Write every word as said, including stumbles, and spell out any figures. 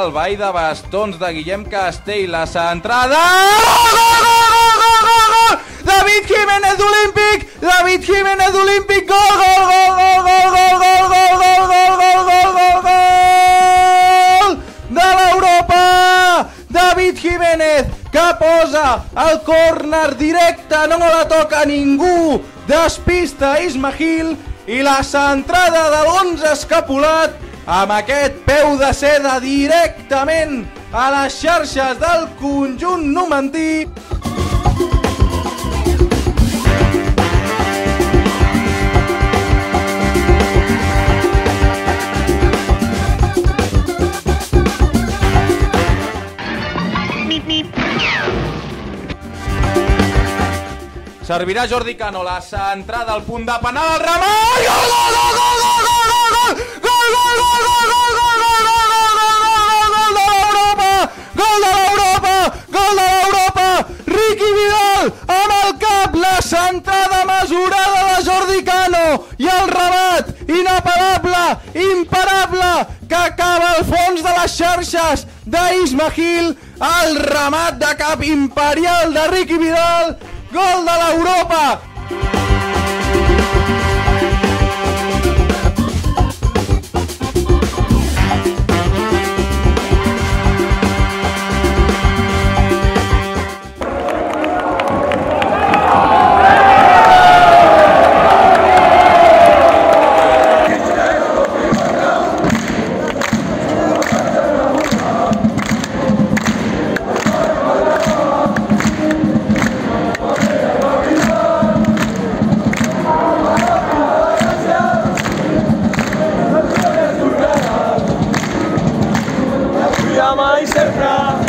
el ball de bastons de Guillem Castell, la centrada... Gol, gol, gol, gol, gol, gol! David Jiménez olímpic! David Jiménez olímpic! Gol, gol, gol, gol, gol, gol, gol, gol, gol, gol, gol, gol, gol, gol! De l'Europa! David Jiménez, que posa el córner directe, no la toca ningú, despista Ismail, i la centrada de l'onze escapulat amb aquest peu de seda directament a les xarxes del conjunt numantí. Servirà Jordi Cano, la centrada al punt de penal, el remat! Gol, gol, gol, gol, gol, gol, gol, gol, gol, gol, gol, gol, gol de l'Europa! Gol de l'Europa! Gol de l'Europa! Riqui Vidal amb el cap, la centrada mesurada de Jordi Cano i el remat inapel·lable, imparable, que acaba al fons de les xarxes d'Ismail, el remat de cap imperial de Riqui Vidal. Gol de l'Europa! Mai sempre